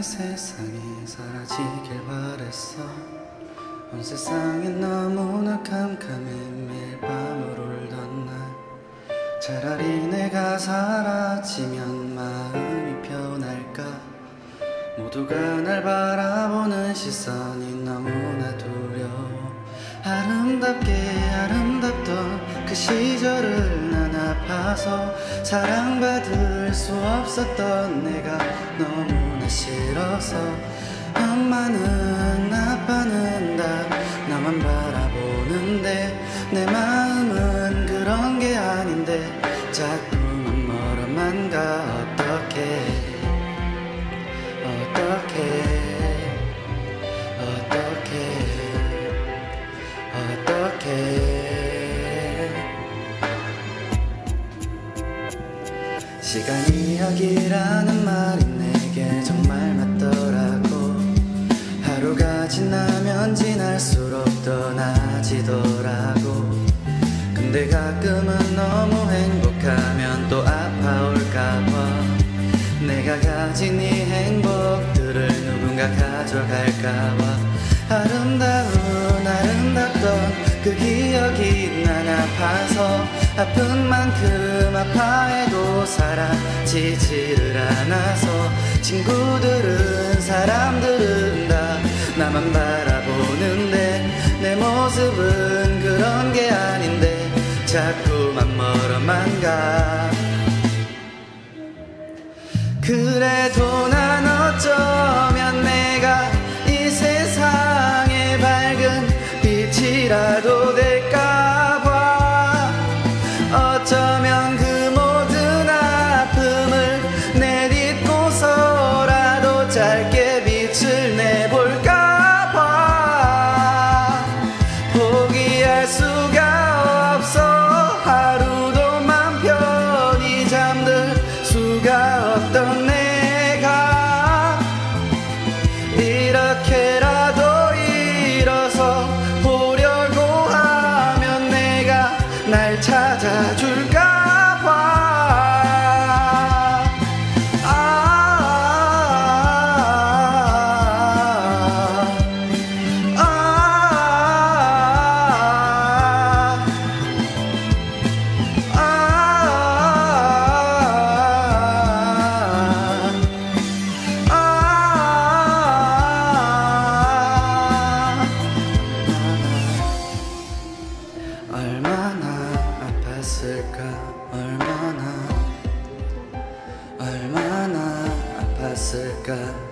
이 세상이 사라지길 바랬어. 온 세상이 너무나 캄캄해. 매일 밤을 울던 날, 차라리 내가 사라지면 마음이 편할까. 모두가 날 바라보는 시선이 너무나 두려워. 아름답던 그 시절을 난 아파서 사랑받을 수 없었던 내가 너무나 싫어서. 엄마는 아빠는 다 나만 바라보는데 내 마음은 그런 게 아닌데 자꾸만 멀어만 가. 시간 이야기라는 말이 내게 정말 맞더라고. 하루가 지나면 지날수록 떠나지더라고. 근데 가끔은 너무 행복하면 또 아파올까봐. 내가 가진 이 행복들을 누군가 가져갈까봐. 아름답던 그 기억이 난 아파서 아픈 만큼 아파해도 사라지지를 않아서. 친구들은 사람들은 다 나만 바라보는데 내 모습은 그런 게 아닌데 자꾸만 멀어만 가. 그래도 난 어쩌면 내가 이 세상의 밝은 빛이라도 될까봐. 어쩌면 그 모든 아픔을 내딛고서라도 짧게 빛을 내볼까봐. 포기할 수가 없어. 하루도 맘 편히 잠들 수가 없던 내가 이렇게라도 일어서 보려고 하면 내가 날 찾아줄까봐. 얼마나 아팠을까. 얼마나 아팠을까.